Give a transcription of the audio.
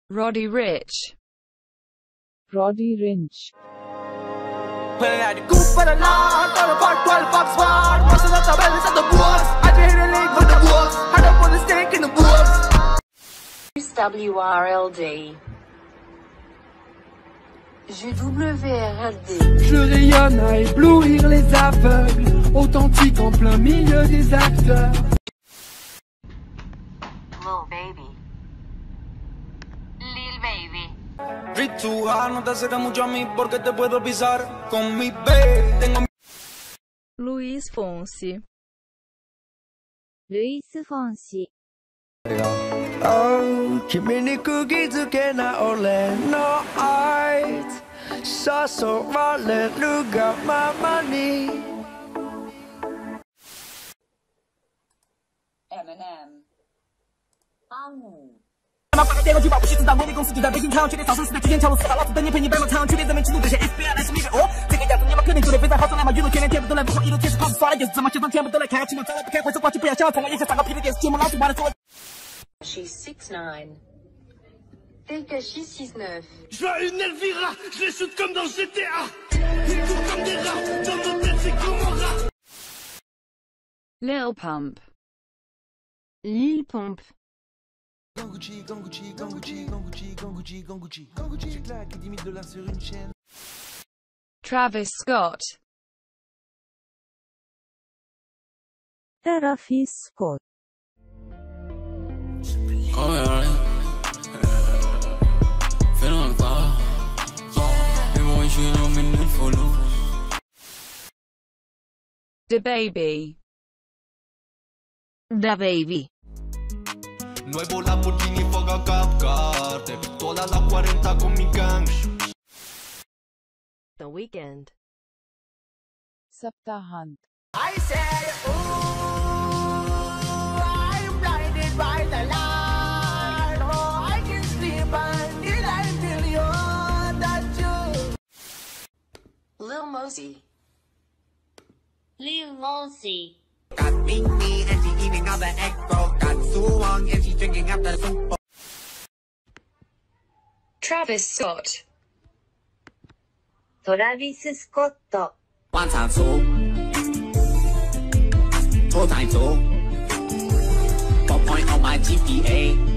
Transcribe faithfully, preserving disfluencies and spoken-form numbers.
Roddy Rich. Roddy Rich. Playing at the coop for the lawn, on the park, twelve bucks one. Busting up the bellies of the boys. I just hit a leg for the boys. Had up on the stick in the boys. W R L D. G W R L D. Je rayonne à éblouir les aveugles, authentique en plein milieu des acteurs. Lil baby. Lil baby. Ritual, no te acerques mucho a mí porque te puedo pisar con mi baby. Tengo Luiz Fonsi. Luis Fonsi. Oh, kimi ni cookie zuke na ole no art. So so wallet luga mama ni. Eminem. Amu. 他妈发个电话举报不许自大，我的公司就在北京厂，绝对造成四代之间强路四大老子等你陪你白忙场，绝对人们记录这些 F B I 来是你的哦，这个样子你们肯定觉得非常好耍来嘛，娱乐圈连天不都来，不好一路铁是跑不耍的，就是这么现场全部都来看，起码早晚不开会，这话就不要想，从我眼前上个屁的电视节目，老子玩的多。 She's six nine. Dès que she's six neuf. Je vois une Elvira, je les shoot comme dans G T A. Ils courent comme des rats, dans mon tête c'est comme un rat. Lil Pump. Lil Pump. Ganguchi, Ganguchi, Ganguchi, Ganguchi, Ganguchi, Ganguchi, Ganguchi, je claque dix mille dollars sur une chaîne. Travis Scott. Travis Scott. Oh yeah, feeling like that. Everyone should know me need for love. Da Baby. Da Baby. Nuevo Lamborghini fuga cap carte. Toda la cuarenta con mi gang. The Weekend. Saptahant. I say, ooh, I'm blinded by the light. Oh, I can sleep until I feel you, that you. Lil Mosey. Lil Mosey. Got beanie and she eating all the egg roll. Got suwang and she drinking up the soup. Travis Scott. Travis Scott. One time two. Two times two. Four point on my G P A.